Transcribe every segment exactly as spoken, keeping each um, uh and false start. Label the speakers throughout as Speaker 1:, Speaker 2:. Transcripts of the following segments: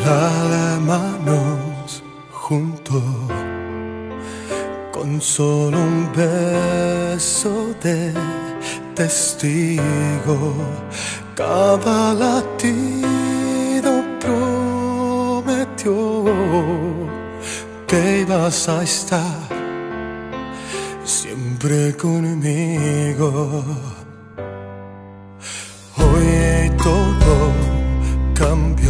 Speaker 1: almanos juntos, con solo un beso de testigo. Cada latido prometió que ibas a estar siempre conmigo. Hoy todo cambió,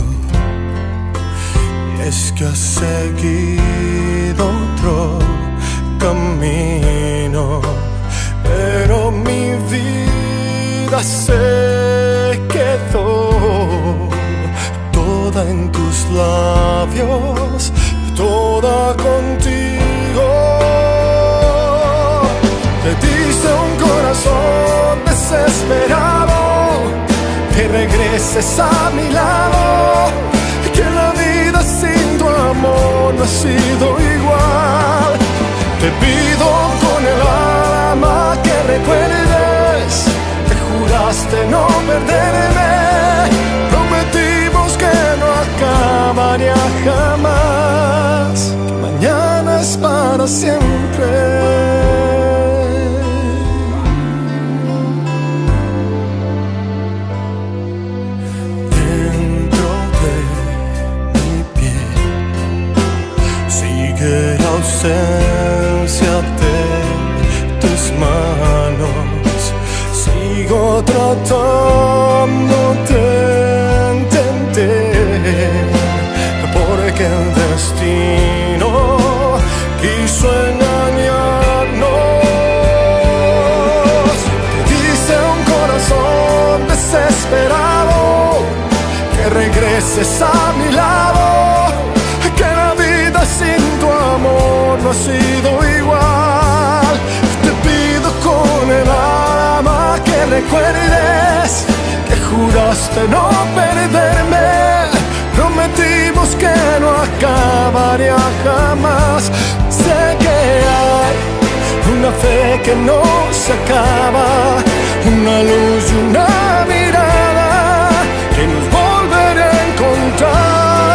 Speaker 1: y es que has seguido otro camino, pero mi vida se quedó toda en tus labios, toda contigo. Te diste un corazón desesperado, que regreses a mi lado, que la vida sin tu amor no ha sido igual. Te pido con el alma que recuerdes que juraste no perderme. Prometimos que no acabaría jamás, que mañana es para siempre. La ausencia de tus manos, sigo tratando de entender, porque el destino quiso engañarnos. Te diste un corazón desesperado, que regreses a mi lado, sin tu amor no ha sido igual. Te pido con el alma que recuerdes que juraste no perderme. Prometimos que no acabaría jamás. Sé que hay una fe que no se acaba, una luz y una mirada que nos volverá a encontrar.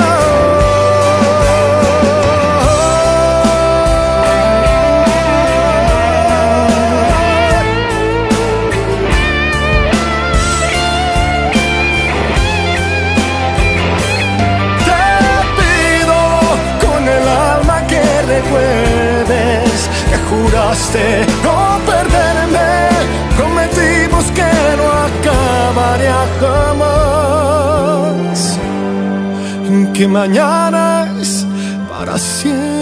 Speaker 1: Que juraste no perderme. Prometimos que no acabaría jamás, que mañana es para siempre.